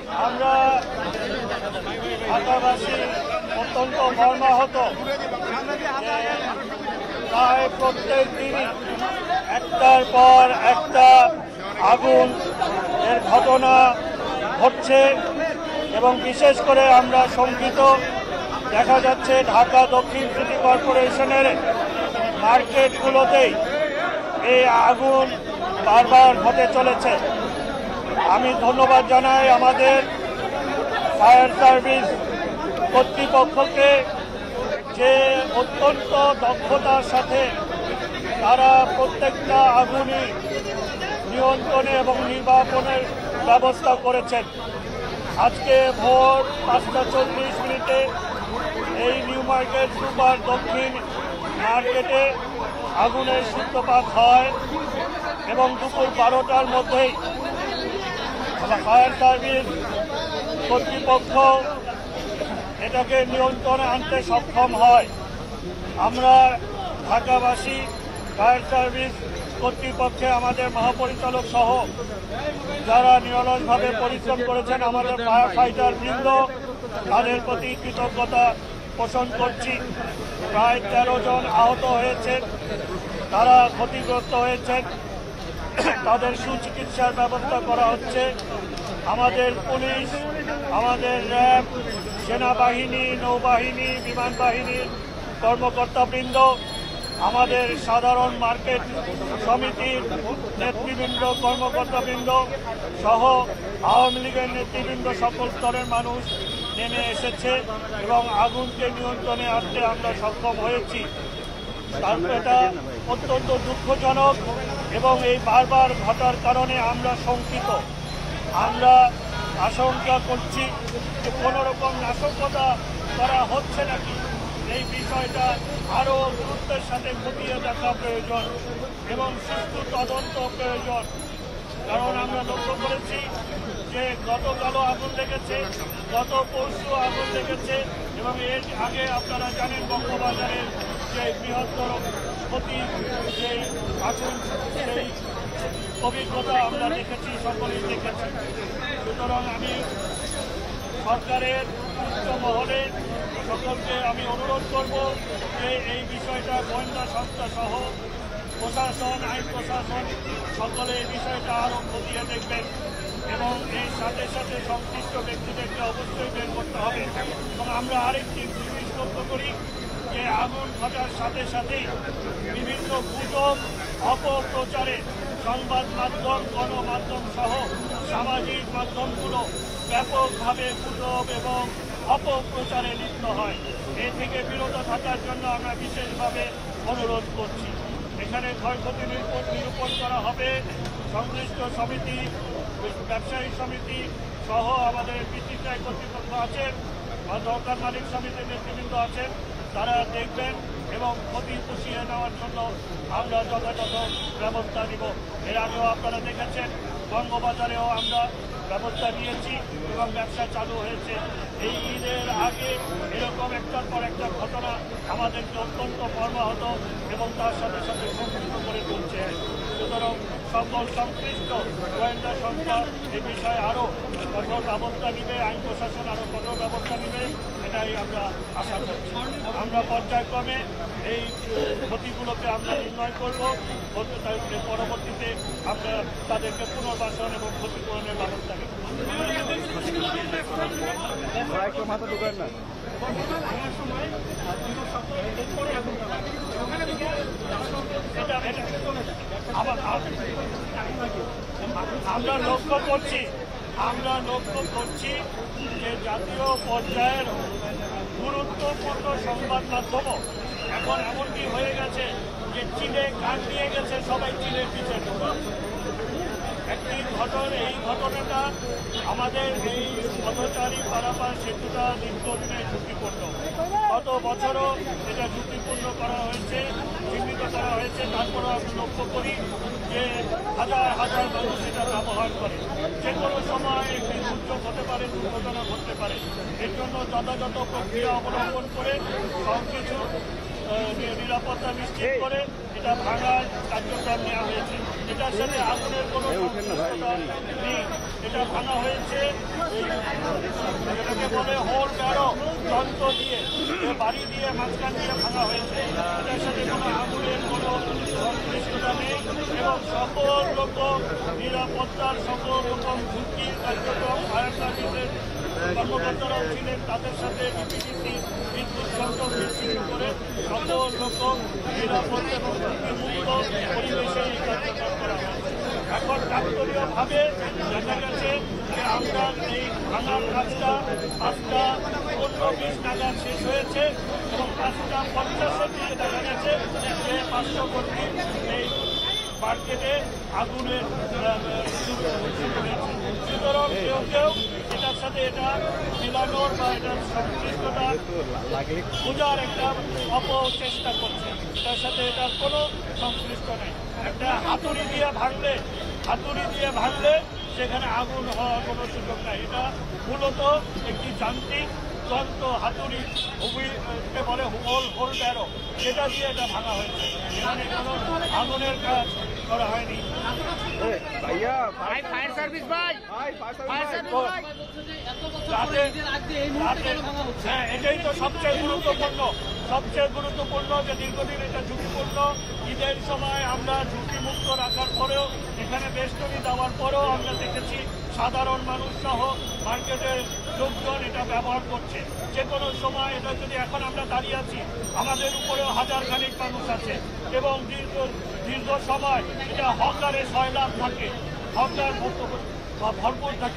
আমরা ঢাকাবাসী অত্যন্ত মর্মাহত। প্রায় প্রত্যেক দিনই একটার পর একটা আগুন এর ঘটনা ঘটছে এবং বিশেষ করে আমরা শঙ্কিত। দেখা যাচ্ছে ঢাকা দক্ষিণ সিটি কর্পোরেশনের মার্কেটগুলোতেই এই আগুন বারবার ঘটে চলেছে। আমি ধন্যবাদ জানাই আমাদের ফায়ার সার্ভিস কর্তৃপক্ষকে, যে অত্যন্ত দক্ষতার সাথে তারা প্রত্যেকটা আগুনই নিয়ন্ত্রণে এবং নির্বাপনের ব্যবস্থা করেছেন। আজকে ভোর 5:40 এই নিউ মার্কেট সুপার দক্ষিণ মার্কেটে আগুনের সূত্রপাত হয় এবং দুপুর 12টার মধ্যেই ফায়ার সার্ভিস কর্তৃপক্ষ এটাকে নিয়ন্ত্রণে আনতে সক্ষম হয়। আমরা ঢাকাবাসী ফায়ার সার্ভিস কর্তৃপক্ষে আমাদের মহাপরিচালক সহ যারা নিরলসভাবে পরিশ্রম করেছেন, আমাদের ফায়ার ফাইটার বৃন্দ, তাদের প্রতি কৃতজ্ঞতা পোষণ করছি। প্রায় 13 জন আহত হয়েছেন, তারা ক্ষতিগ্রস্ত হয়েছেন, তাদের সুচিকিৎসার ব্যবস্থা করা হচ্ছে। আমাদের পুলিশ, আমাদের র্যাব, সেনাবাহিনী, নৌবাহিনী, বিমান বাহিনীর কর্মকর্তাবৃন্দ, আমাদের সাধারণ মার্কেট সমিতির নেতৃবৃন্দ, কর্মকর্তাবৃন্দ সহ আওয়ামী লীগের নেতৃবৃন্দ, সকল স্তরের মানুষ নেমে এসেছে এবং আগুনকে নিয়ন্ত্রণে আনতে আমরা সক্ষম হয়েছি। তারপর এটা অত্যন্ত দুঃখজনক এবং এই বারবার ঘটার কারণে আমরা শঙ্কিত। আমরা আশঙ্কা করছি যে কোনো রকম নাশকতা করা হচ্ছে নাকি, এই বিষয়টা আরও গুরুত্বের সাথে খতিয়ে দেখা প্রয়োজন এবং সুষ্ঠু তদন্ত প্রয়োজন। কারণ আমরা লক্ষ্য করেছি যে গতকালও আগুন লেগেছে, গত পরশু আগুন লেগেছে এবং এর আগে আপনারা জানেন বঙ্গবাজারের যে বৃহত্তর ক্ষতি, যে আগুন, সেই অভিজ্ঞতা আমরা দেখেছি, সকলেই দেখেছি। সুতরাং আমি সরকারের উচ্চ মহলে সকলকে আমি অনুরোধ করব যে এই বিষয়টা গোয়েন্দা সংস্থা সহ প্রশাসন, আইন প্রশাসন সকলে এই বিষয়টা আরও খতিয়ে দেখবেন এবং এর সাথে সাথে সংশ্লিষ্ট ব্যক্তিদেরকে অবশ্যই বের করতে হবে। এবং আমরা আরেকটি জিনিস লক্ষ্য করি যে আগুন ঘটার সাথে সাথেই বিভিন্ন গুজব, অপপ্রচারে সংবাদ মাধ্যম, গণমাধ্যম সহ সামাজিক মাধ্যমগুলো ব্যাপকভাবে গুজব এবং অপপ্রচারে লিপ্ত হয়। এ থেকে বিরত থাকার জন্য আমরা বিশেষভাবে অনুরোধ করছি। এখানে ক্ষয়ক্ষতি নিরূপণ করা হবে। সংশ্লিষ্ট সমিতি, ব্যবসায়ী সমিতি সহ আমাদের বিচিত্রায় কর্তৃপক্ষ আছেন, দরকার মালিক সমিতির নেতৃবৃন্দ আছেন, তারা দেখবেন এবং ক্ষতি পুষিয়ে নেওয়ার জন্য আমরা যথাযথ ব্যবস্থা নিব। এর আগেও আপনারা দেখেছেন বঙ্গবাজারেও আমরা ব্যবস্থা নিয়েছি এবং ব্যবসা চালু হয়েছে। এই ঈদের আগে এরকম একটার পর একটা ঘটনা আমাদেরকে অত্যন্ত মর্মাহত এবং তার সাথে সাথে শঙ্কিত করে তুলছে। সুতরাং সকল সংশ্লিষ্ট গোয়েন্দা সংস্থা এ বিষয়ে আরও কঠোর ব্যবস্থা নেবে, আইন প্রশাসন আরও কঠোর ব্যবস্থা নেবে, এটাই আমরা আশা করছি। আমরা পর্যায়ক্রমে এই ক্ষতিগুলোকে আমরা নির্ণয় করব, পরবর্তীতে আমরা তাদেরকে পুনর্বাসন এবং ক্ষতিপূরণের ব্যবস্থা নেব। আমরা লক্ষ্য করছি যে জাতীয় পর্যায়ের গুরুত্বপূর্ণ সংবাদ মাধ্যমও এখন এমনকি হয়ে গেছে যে চীনে কান নিয়ে গেছে, সবাই চীনের পিছনে। একটি এই ঘটনাটা আমাদের এই পথচারী পারাপার সেতুটা দীর্ঘদিনের ঝুঁকিপূর্ণ। গত বছরও এটা ঝুঁকিপূর্ণ করা হয়েছে, চিহ্নিত করা হয়েছে। তারপরেও আমি লক্ষ্য করি যে হাজার হাজার মানুষ এটা ব্যবহার করে। যে কোনো সময় একটি দুর্যোগ হতে পারে, দুর্ঘটনা ঘটতে পারে। এর জন্য যথাযথ প্রক্রিয়া অবলম্বন করে সবকিছু নিরাপত্তা নিশ্চিত করে এটা ভাঙার কার্যক্রম নেওয়া হয়েছে। এটার সাথে আগুনের কোনো সংশ্লিষ্টতা নেই। এটা ভাঙা হয়েছে জুতো দিয়ে বাড়ি দিয়ে মাঝখান দিয়ে ভাঙা হয়েছে। এটার সাথে কোনো আগুনের কোনো সংশ্লিষ্টতা নেই এবং সকল রকম নিরাপত্তার সকল রকম ঝুঁকির কার্যক্রম ফায়ার সার্ভিসের কর্মকর্তারাও ছিলেন, তাদের সাথে ডিপিডিসি বিদ্যুৎ সংযোগ নিশ্চিত করে সকল রকম নিরাপদ এবং ঝুঁকিমুক্ত পরিবেশে এই কার্যক্রম করা হয়েছে। এখন কাকতালীয়ভাবে দেখা গেছে যে আমরা এই ভাঙার কাজটা 5:15-20 নাগাদ শেষ হয়েছে এবং 5:50-এর দিকে দেখা গেছে যে পার্শ্ববর্তী এই মার্কেটে আগুনের সুতরাং কেউ এটার সাথে এটা মিলানোর বা এটার সংশ্লিষ্টতা বোঝার একটা অপচেষ্টা করছে। এটার সাথে এটার কোনো সংশ্লিষ্ট নেই। একটা হাতুড়ি দিয়ে ভাঙলে সেখানে আগুন হওয়ার কোনো সুযোগ নাই। এটা মূলত একটি যান্ত্রিক যন্ত্র, হাতুড়ি বলে হোল্ডারও, সেটা দিয়ে এটা ভাঙা হয়েছে। এখানে কোনো আগুনের কাজ করা হয়নি। ফায়ার সার্ভিস ভাই, হ্যাঁ, এটাই তো সবচেয়ে গুরুত্বপূর্ণ যে দীর্ঘদিন এটা ঝুঁকিপূর্ণ। ঈদের সময় আমরা ঝুঁকিমুক্ত রাখার পরেও এখানে বেষ্টনী দেওয়ার পরেও আমরা দেখেছি সাধারণ মানুষ সহ মার্কেটের লোকজন এটা ব্যবহার করছে। যে কোনো সময় এটা যদি এখন আমরা দাঁড়িয়ে আছি, আমাদের উপরেও হাজার খানিক মানুষ আছে এবং দীর্ঘ সময় এটা হকারে সয়লাভ থাকে, হকার ভরপুর থাকে।